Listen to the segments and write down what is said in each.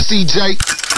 CJ.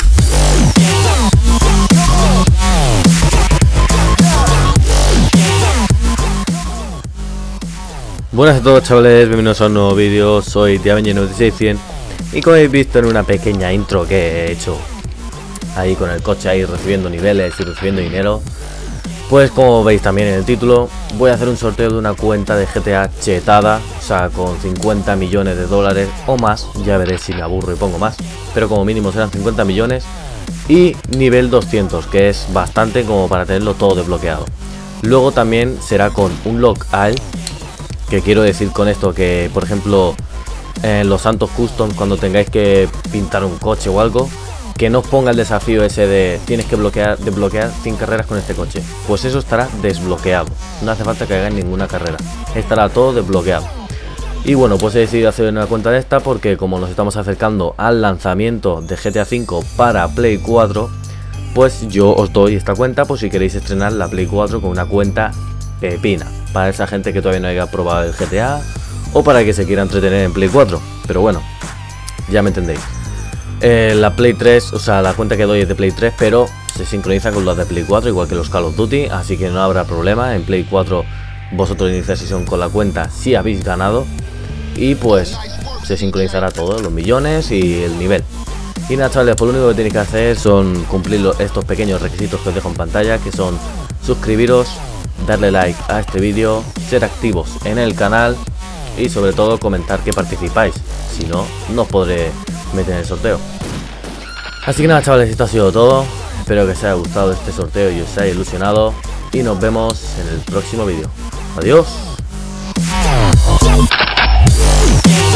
Buenas a todos, chavales, bienvenidos a un nuevo vídeo. Soy TheAvenger96100 y como habéis visto en una pequeña intro que he hecho ahí con el coche ahí recibiendo niveles y recibiendo dinero, pues como veis también en el título, voy a hacer un sorteo de una cuenta de GTA chetada, o sea, con 50 millones de dólares o más. Ya veré si me aburro y pongo más, pero como mínimo serán 50 millones y nivel 200, que es bastante como para tenerlo todo desbloqueado. Luego también será con un lockout, que quiero decir con esto que, por ejemplo, en los Santos Custom, cuando tengáis que pintar un coche o algo, que no os ponga el desafío ese de tienes que desbloquear 100 carreras con este coche. Pues eso estará desbloqueado, no hace falta que hagáis ninguna carrera, estará todo desbloqueado. Y bueno, pues he decidido hacer una cuenta de esta porque como nos estamos acercando al lanzamiento de GTA V para Play 4, pues yo os doy esta cuenta por si queréis estrenar la Play 4 con una cuenta pepina, para esa gente que todavía no haya probado el GTA o para que se quiera entretener en Play 4. Pero bueno, ya me entendéis. La Play 3, o sea, la cuenta que doy es de Play 3, pero se sincroniza con las de Play 4, igual que los Call of Duty, así que no habrá problema. En Play 4 vosotros iniciáis sesión con la cuenta si habéis ganado y pues se sincronizará todo, los millones y el nivel. Y nada, chavales, pues lo único que tenéis que hacer son cumplir estos pequeños requisitos que os dejo en pantalla, que son suscribiros, darle like a este vídeo, ser activos en el canal y sobre todo comentar que participáis, si no, no os podré meter en el sorteo. Así que nada, chavales, esto ha sido todo. Espero que os haya gustado este sorteo y os haya ilusionado y nos vemos en el próximo vídeo. Adiós.